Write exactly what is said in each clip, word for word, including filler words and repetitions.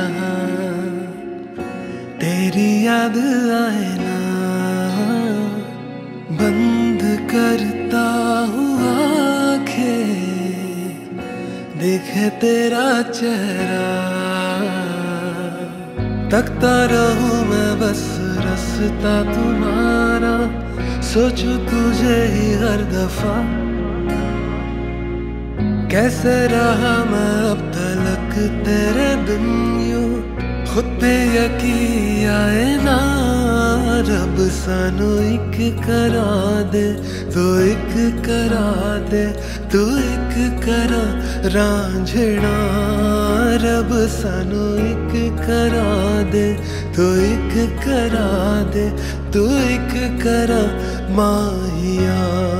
तेरी याद आए ना, बंद करता हूँ आंखें, देखे तेरा चेहरा, तकता रहूं मैं बस रास्ता तुम्हारा, सोचूं तुझे ही हर दफा। कैसे रहा मैं अब तलक तेरे बिन यूं, खुद पे यकीन आए ना, रब सानू एक करा दे, तू एक करा दे, तू एक करा रांझना, रब सानू एक करा दे, तू एक करा दे, तू एक करा माहिया,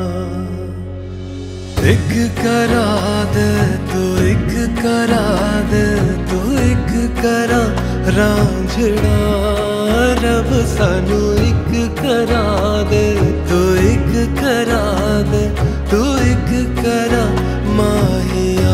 एक करा दे, तू एक करा दे, तू एक करा रांझना, रब सानू एक करा दे, तू एक करा दे, तू एक करा माहिया।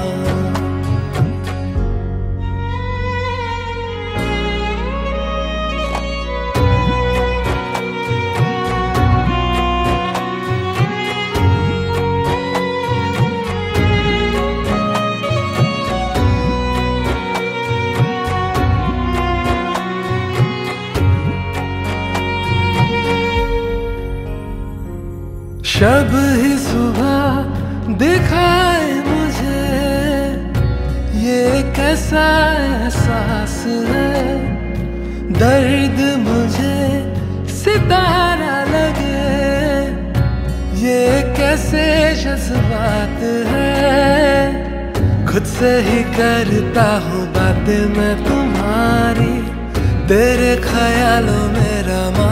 शब ही सुबह दिखाए मुझे, ये कैसा एहसास है, दर्द मुझे सितारा लगे, ये कैसे जज्बात है, खुद से ही करता हूँ बातें मैं तुम्हारी, तेरे ख्यालों में रमा,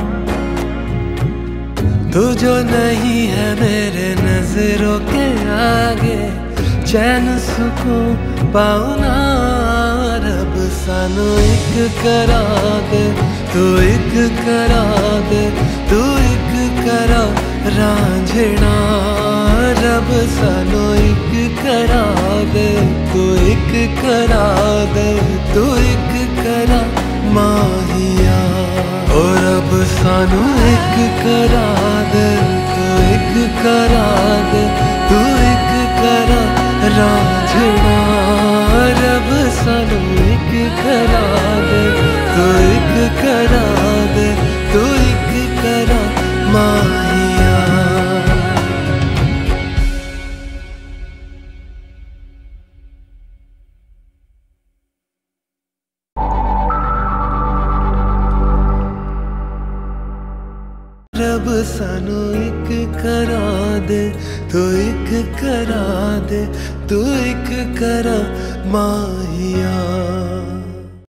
तू जो नहीं है मेरे नजरों के आगे, चैन सुकून पाऊं ना, रब सानू एक करा दे, तू एक करा दे, तू एक करा रांझना, रब सानू एक करा दे, तू एक करा दे, तू एक करा माहिया, ओ रब सानू एक करा दे, तू एक करा दे, तू एक करा रांझना, रब सानू एक करा दे, तू एक करा दे, तू एक करा माहिया। रब सानू एक करा दे, तू एक करा दे, तू एक करा माहिया।